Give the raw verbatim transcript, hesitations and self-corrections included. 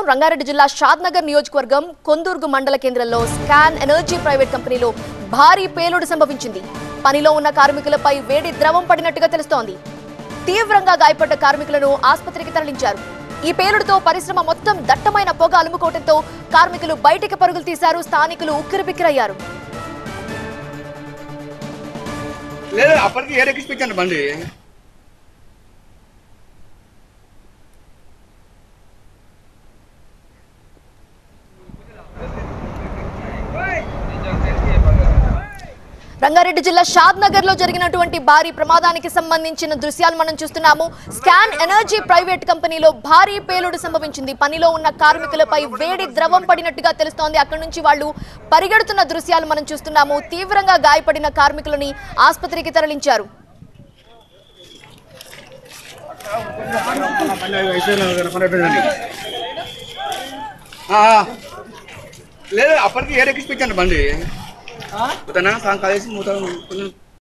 రంగారెడ్డి జిల్లా షాద్నగర్ నియోజకవర్గం కొందూర్గు మండల కేంద్రంలో స్కాన్ ఎనర్జీ ప్రైవేట్ కంపెనీలో భారీ పేలుడు సంభవించింది. పనిలో ఉన్న కార్మికులపై వేడి ద్రవం పడినట్టుగా తెలుస్తోంది. తీవ్రంగా గాయపడ్డ కార్మికులను ఆసుపత్రికి తరలించారు. ఈ పేలుడుతో పరిశ్రమ మొత్తం దట్టమైన పొగ అలుముకోవడంతో కార్మికులు బయటికి పరుగులు తీశారు. స్థానికులు ఉక్కిరిబిక్కిరయ్యారు. రంగారెడ్డి జిల్లా షాద్నగర్ లో జరిగినటువంటి భారీ ప్రమాదానికి సంబంధించిన దృశ్యాలు మనం చూస్తున్నాము. స్కాన్ ఎనర్జీ ప్రైవేట్ కంపెనీలో భారీ పేలుడు సంభవించింది. పనిలో ఉన్న కార్మికులపై వేడి ద్రవం పడినట్టుగా తెలుస్తోంది. అక్కడి నుంచి వాళ్ళు పరిగెడుతున్న దృశ్యాలు మనం చూస్తున్నాము. తీవ్రంగా గాయపడిన కార్మికులని ఆసుపత్రికి తరలించారు. లేదు అప్పటికి ఏరెక్కించాను బండి ఉతనా సాంగ్ కాలేసి మూత